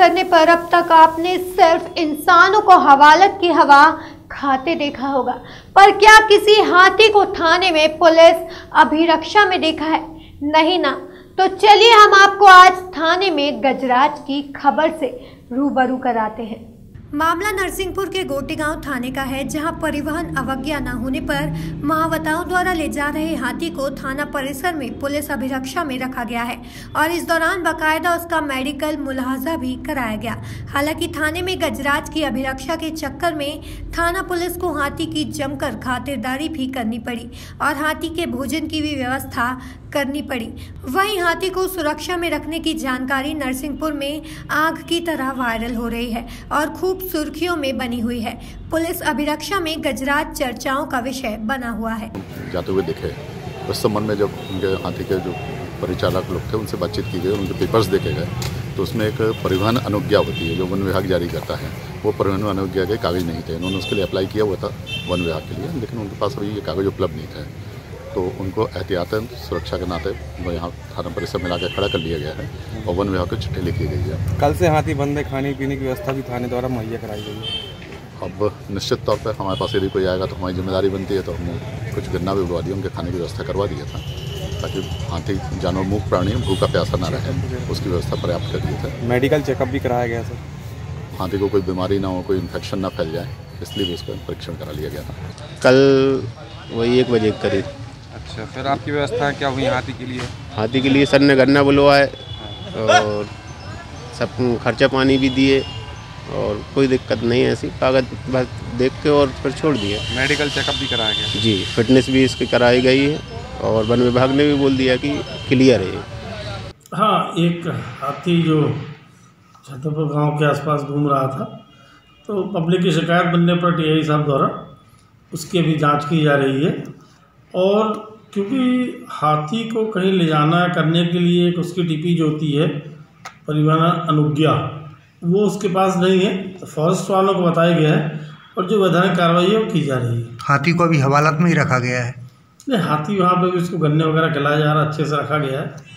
करने पर अब तक आपने सिर्फ इंसानों को हवालत की हवा खाते देखा होगा, पर क्या किसी हाथी को थाने में पुलिस अभिरक्षा में देखा है? नहीं ना। तो चलिए हम आपको आज थाने में गजराज की खबर से रूबरू कराते हैं। मामला नरसिंहपुर के गोटेगांव थाने का है, जहां परिवहन अवज्ञा न होने पर महावताओं द्वारा ले जा रहे हाथी को थाना परिसर में पुलिस अभिरक्षा में रखा गया है और इस दौरान बाकायदा उसका मेडिकल मुलाहजा भी कराया गया। हालांकि थाने में गजराज की अभिरक्षा के चक्कर में थाना पुलिस को हाथी की जमकर खातिरदारी भी करनी पड़ी और हाथी के भोजन की भी व्यवस्था करनी पड़ी। वहीं हाथी को सुरक्षा में रखने की जानकारी नरसिंहपुर में आग की तरह वायरल हो रही है और खूब सुर्खियों में बनी हुई है। पुलिस अभिरक्षा में गजराज चर्चाओं का विषय बना हुआ है। जाते हुए दिखे, उस संबंध में जब उनके हाथी के जो परिचालक लोग थे उनसे बातचीत की गई, उनके पेपर्स देखे गए, तो उसमें एक परिवहन अनुज्ञा होती है जो वन विभाग जारी करता है। वो परिवहन अनुज्ञा के कागज नहीं थे। उन्होंने उसके लिए अप्लाई किया हुआ था वन विभाग के लिए, लेकिन उनके पास अभी ये कागज उपलब्ध नहीं थे। तो उनको एहतियातन सुरक्षा के नाते वो यहाँ थाना परिसर में लाकर खड़ा कर लिया गया है और वन विभाग को चिट्ठी लिखी गई है। कल से हाथी बंद है, खाने पीने की व्यवस्था भी थाने द्वारा मुहैया कराई गई है। अब निश्चित तौर पर हमारे पास यदि कोई आएगा तो हमारी जिम्मेदारी बनती है, तो हमने कुछ गन्ना भी उगवा दिया, उनके खाने की व्यवस्था करवा दिया था ताकि हाथी जानवर मूक प्राणी भूखा प्यासा ना रहे, उसकी व्यवस्था पर्याप्त कर दी थी। मेडिकल चेकअप भी कराया गया सर, हाथी को कोई बीमारी ना हो, कोई इन्फेक्शन ना फैल जाए, इसलिए भी उसका परीक्षण करा लिया गया था। कल वही 1 बजे के करीब। अच्छा, फिर आपकी व्यवस्था क्या हुई हाथी के लिए? हाथी के लिए सर ने गन्ना बुलवाए और सब खर्चा पानी भी दिए और कोई दिक्कत नहीं है, ऐसी कागज बस देख के और फिर छोड़ दिए। मेडिकल चेकअप भी कराया गया? जी, फिटनेस भी इसकी कराई गई है और वन विभाग ने भी बोल दिया कि क्लियर है। हाँ, एक हाथी जो छतरपुर गांव के आसपास घूम रहा था, तो पब्लिक की शिकायत बनने पर टीआई साहब द्वारा उसकी अभी जांच की जा रही है। और क्योंकि हाथी को कहीं ले जाना करने के लिए एक उसकी टीपी जो होती है परिवहन अनुज्ञा, वो उसके पास नहीं है, तो फॉरेस्ट वालों को बताया गया है और जो वैधानिक कार्रवाई है वो की जा रही है। हाथी को अभी हवालात में ही रखा गया है? नहीं, हाथी वहाँ पे भी उसको गन्ने वगैरह खिलाया जा रहा है, अच्छे से रखा गया है।